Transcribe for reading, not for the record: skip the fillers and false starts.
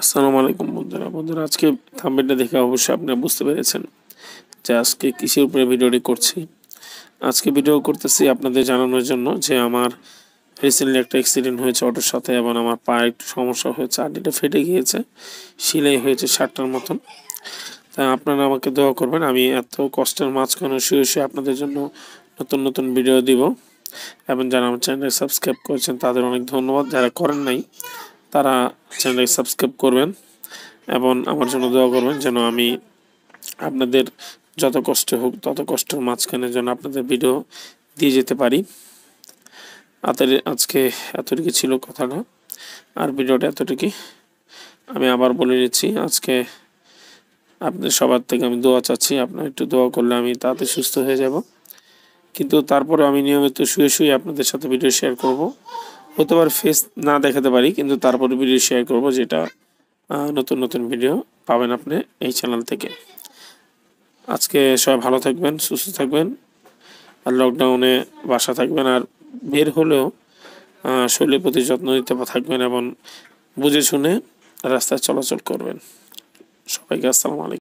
আসসালামু আলাইকুম বন্ধুরা আজকে থাম্বনেলটা দেখে অবশ্যই আপনারা বুঝতে পেরেছেন যে আজকে কিসের উপরে ভিডিওটি করছি। আজকে ভিডিও করতেছি আপনাদের জানানোর জন্য যে আমার রিসেন্টলি একটা অ্যাক্সিডেন্ট হয়েছে অটোর সাথে এবং আমার পায়ে একটু সমস্যা হয়েছে, আড্ডিটা ফেটে গিয়েছে, সেলাই হয়েছে 7টার মতন। তাই আপনারা আমাকে দোয়া করবেন। আমি এত কষ্টের মাঝখানে শুয়ে আপনাদের জন্য নতুন নতুন ভিডিও দিব এবং যারা আমার চ্যানেল সাবস্ক্রাইব করেছেন তাদের অনেক ধন্যবাদ। যারা করেন নাই তারা চ্যানেলটি সাবস্ক্রাইব করবেন এবং আমার জন্য দোয়া করবেন যেন আমি আপনাদের যত কষ্ট হোক তত কষ্টের মাঝখানে যেন আপনাদের ভিডিও দিয়ে যেতে পারি। আজকে এতটুকু ছিল কথাটা, আর ভিডিওটা এতটুকু। আমি আবার বলে দিচ্ছি, আজকে আপনাদের সবার থেকে আমি দোয়া চাচ্ছি। আপনারা একটু দোয়া করলে আমি তাড়াতাড়ি সুস্থ হয়ে যাব। কিন্তু তারপরে আমি নিয়মিত শুয়ে আপনাদের সাথে ভিডিও শেয়ার করব। হতে পারে ফেস না দেখাতে পারি, কিন্তু তারপরে ভিডিও শেয়ার করব, যেটা নতুন নতুন ভিডিও পাবেন আপনি এই চ্যানেল থেকে। আজকে সবাই ভালো থাকবেন, সুস্থ থাকবেন, আর লকডাউনে বাসা থাকবেন, আর বের হলেও শরীরের প্রতি যত্ন নিতে থাকবেন এবং বুঝে শুনে রাস্তায় চলাচল করবেন। সবাইকে আসসালামু আলাইকুম।